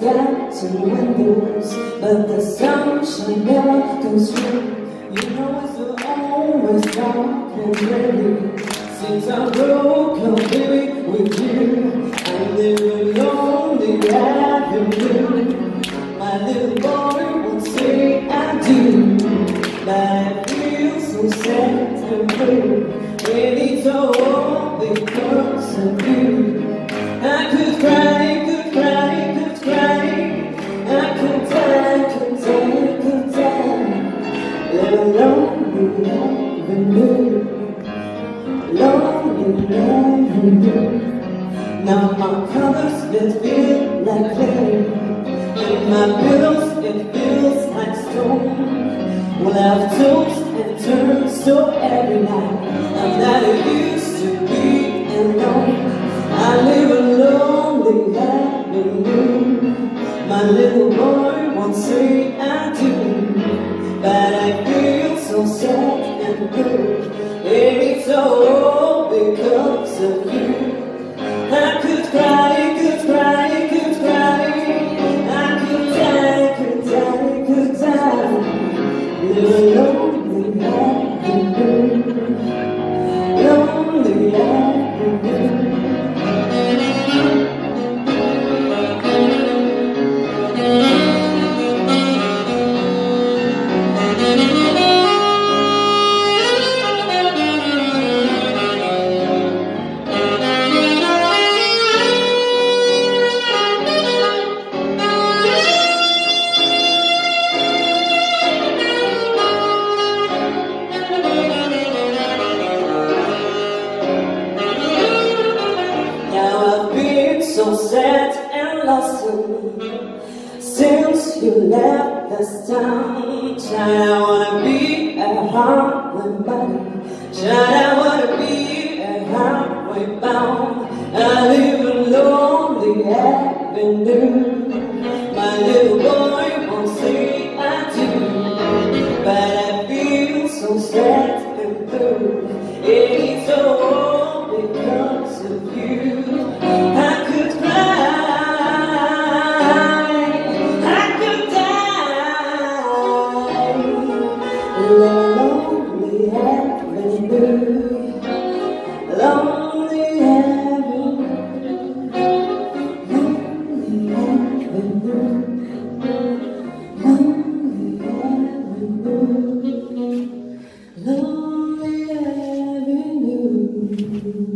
scattered windows, but the sunshine never comes through. You know it's always dark and rainy since I broke up, baby, with you. I live a lonely avenue. My little boy won't say I do, but I feel so sad and blue when it's all because of you. I could cry, could cry, could cry. I could die, could die, could die. Lonely avenue, lonely avenue. Now my colors, it feel like clay, and my pillows, it feels like stone. Well, I've tossed and turned so every night. I'm not used to being alone. I live a lonely avenue. My little boy won't say I do, but I feel so sad and blue, and it's all because of you. I could cry, could cry, could cry. I could die, could die, could die. Live a lonely avenue, lonely avenue. So sad and lost since you left this town. Child, I wanna be at home body. Child, I wanna be at halfway bound. I live a lonely avenue. My little boy won't say I do, but I feel so sad and blue. It's all because of you. I could cry, I could die. Lonely avenue, lonely avenue, lonely avenue, lonely avenue, lonely avenue.